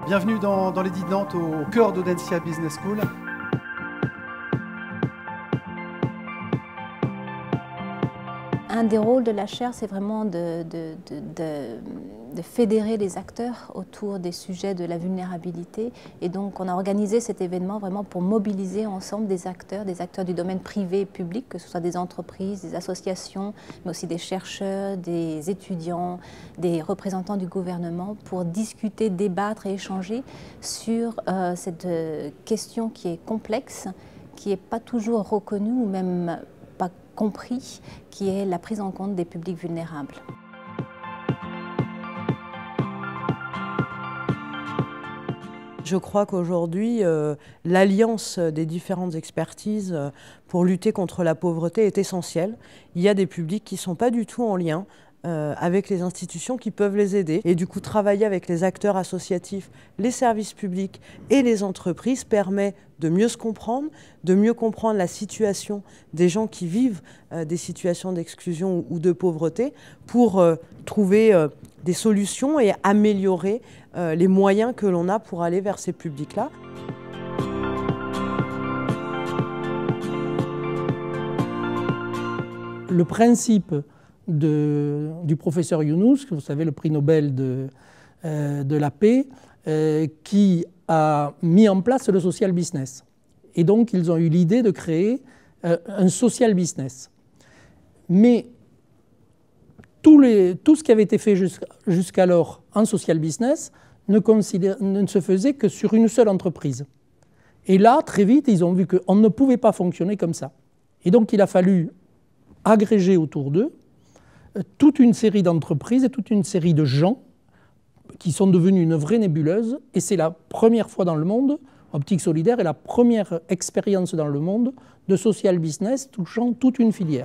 Bienvenue dans l'Edit de Nantes, au cœur d'Audencia Business School. Un des rôles de la chaire, c'est vraiment de fédérer les acteurs autour des sujets de la vulnérabilité. Et donc, on a organisé cet événement vraiment pour mobiliser ensemble des acteurs du domaine privé et public, que ce soit des entreprises, des associations, mais aussi des chercheurs, des étudiants, des représentants du gouvernement, pour discuter, débattre et échanger sur cette question qui est complexe, qui n'est pas toujours reconnue ou même pas compris, qui est la prise en compte des publics vulnérables. Je crois qu'aujourd'hui, l'alliance des différentes expertises pour lutter contre la pauvreté est essentielle. Il y a des publics qui ne sont pas du tout en lien avec les institutions qui peuvent les aider. Et du coup, travailler avec les acteurs associatifs, les services publics et les entreprises permet de mieux se comprendre, de mieux comprendre la situation des gens qui vivent des situations d'exclusion ou de pauvreté pour trouver des solutions et améliorer les moyens que l'on a pour aller vers ces publics-là. Le principe du professeur Yunus, vous savez, le prix Nobel de la paix, qui a mis en place le social business. Et donc, ils ont eu l'idée de créer un social business. Mais tout ce qui avait été fait jusqu'alors en social business ne se faisait que sur une seule entreprise. Et là, très vite, ils ont vu qu'on ne pouvait pas fonctionner comme ça. Et donc, il a fallu agréger autour d'eux toute une série d'entreprises et toute une série de gens qui sont devenus une vraie nébuleuse. Et c'est la première fois dans le monde, Optique Solidaire est la première expérience dans le monde de social business touchant toute une filière.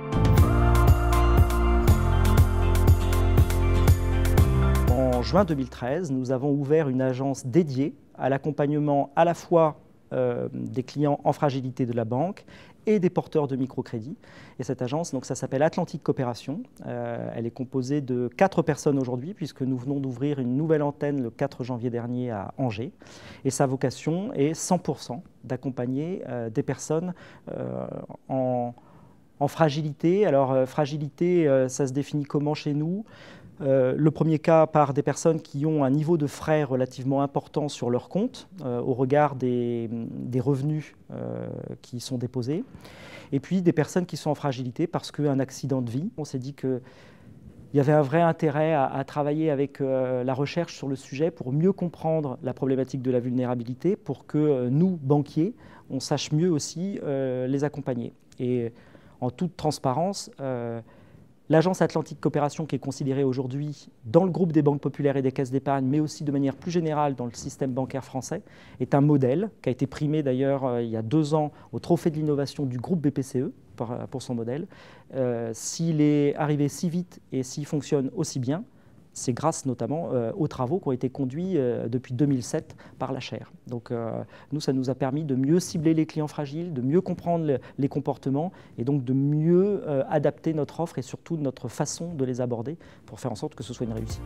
En juin 2013, nous avons ouvert une agence dédiée à l'accompagnement à la fois des clients en fragilité de la banque et des porteurs de microcrédit. Et cette agence, donc, ça s'appelle Atlantique Coopération. Elle est composée de 4 personnes aujourd'hui, puisque nous venons d'ouvrir une nouvelle antenne le 4 janvier dernier à Angers. Et sa vocation est 100% d'accompagner des personnes en fragilité. Alors, fragilité, ça se définit comment chez nous ? Le premier cas par des personnes qui ont un niveau de frais relativement important sur leur compte au regard des revenus qui sont déposés. Et puis des personnes qui sont en fragilité parce qu'un accident de vie. On s'est dit qu'il y avait un vrai intérêt à travailler avec la recherche sur le sujet pour mieux comprendre la problématique de la vulnérabilité, pour que nous, banquiers, on sache mieux aussi les accompagner. Et en toute transparence, l'agence Atlantique Coopération, qui est considérée aujourd'hui dans le groupe des banques populaires et des caisses d'épargne, mais aussi de manière plus générale dans le système bancaire français, est un modèle qui a été primé d'ailleurs il y a 2 ans au Trophée de l'innovation du groupe BPCE pour son modèle. S'il est arrivé si vite et s'il fonctionne aussi bien, c'est grâce notamment aux travaux qui ont été conduits depuis 2007 par la chaire. Donc nous, ça nous a permis de mieux cibler les clients fragiles, de mieux comprendre les comportements et donc de mieux adapter notre offre et surtout notre façon de les aborder pour faire en sorte que ce soit une réussite.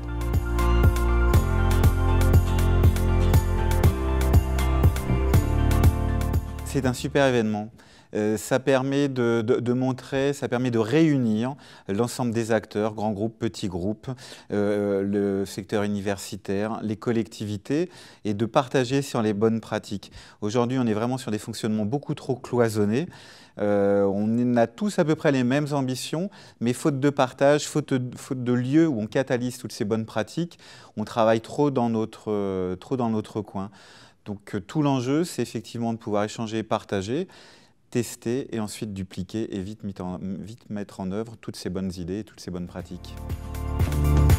C'est un super événement. Ça permet de montrer, ça permet de réunir l'ensemble des acteurs, grands groupes, petits groupes, le secteur universitaire, les collectivités, et de partager sur les bonnes pratiques. Aujourd'hui, on est vraiment sur des fonctionnements beaucoup trop cloisonnés. On a tous à peu près les mêmes ambitions, mais faute de partage, faute de lieux où on catalyse toutes ces bonnes pratiques, on travaille trop dans notre coin. Donc tout l'enjeu, c'est effectivement de pouvoir échanger, partager, tester et ensuite dupliquer et vite mettre en œuvre toutes ces bonnes idées et toutes ces bonnes pratiques.